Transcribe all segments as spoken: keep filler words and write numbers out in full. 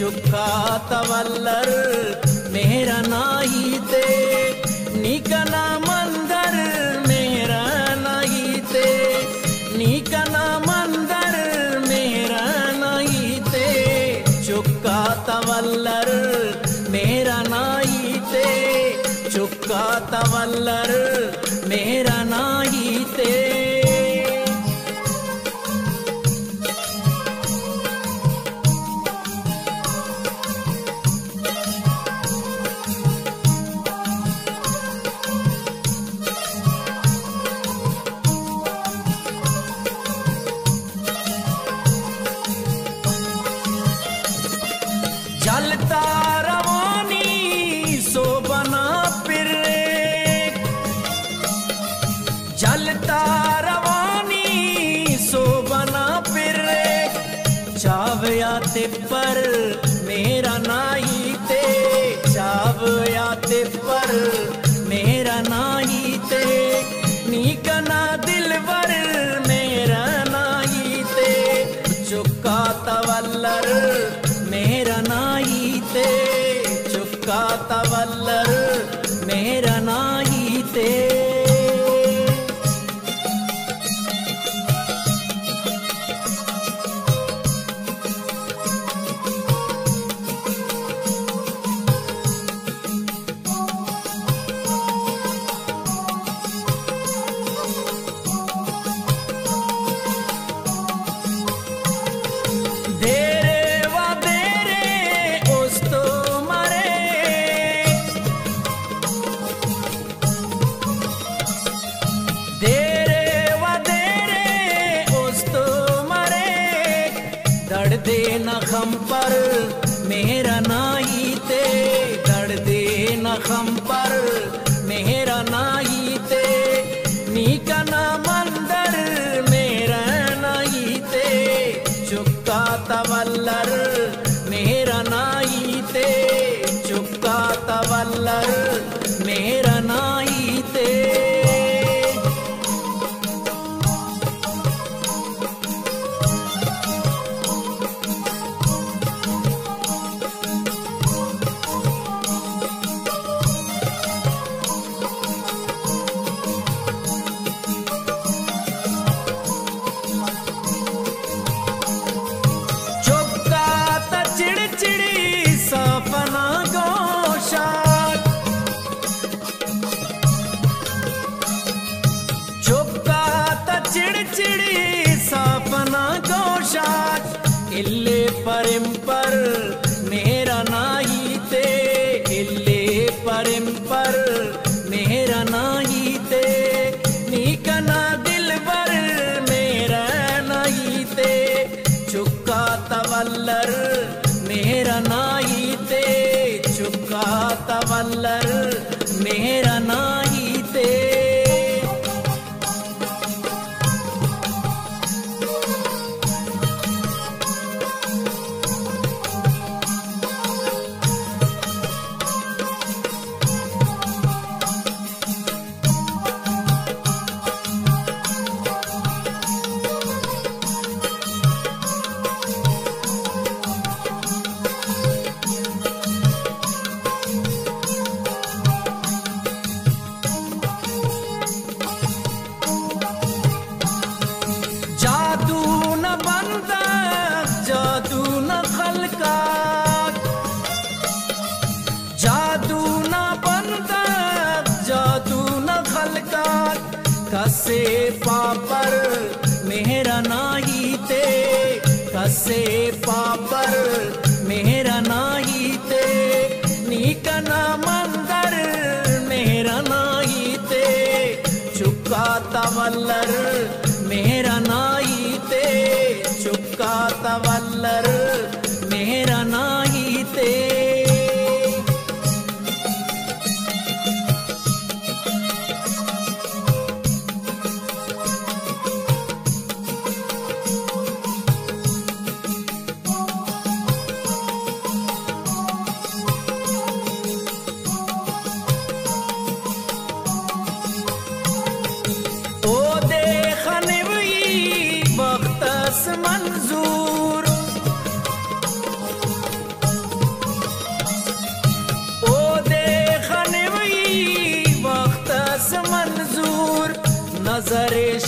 चुका तवल्लर मेरा नाही ते निकना मंदर मेरा नाही ते निकना मंदर मेरा नाही ते चुका तवल्लर मेरा नाही ते चुका तवल्लर मेरा नाही ते जलता रवानी सो बना फिरे जलता रवानी सो बना फिरे चावयाते पर मेरा नाही ते चावयाते पर मेरा नाही ते निकना दिलवर मेरा नाही ते चुका तवल्लर मेरा नाही ते चुका तवल्लर मेरा नाही ते दे नखम पर मेरा नाही ते दर्द दे नखम पर मेरा नाही ते निकना मंदर मेरा नाही ते चुका तवल्लर मेरा नाही ते चुका तवल्लर मेरा नाही ते इल्ले परिम पर मेरा नाही ते इल्ले परिम पर मेरा नाही ते निकना दिलवर मेरा नाही ते चुका तवल्लर मेरा नाही ते चुका तवल्लर मेरा नाही ते कसे पापर मेरा नाही ते कसे पापर मेरा नाही ते निकना मंदर मेरा नाही ते चुका तवल्लर मेरा नाही ते चुका तवल्लर मेरा नाही ते मंजूर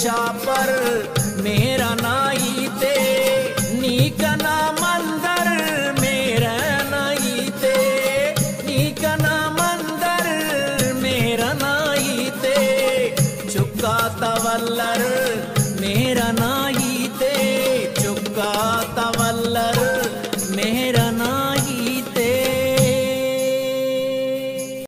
शापर मेरा नाई ते नीकना मंदर मेरा नाई ते नीकना मंदर मेरा नाई ते चुका तवल्लर मेरा नाई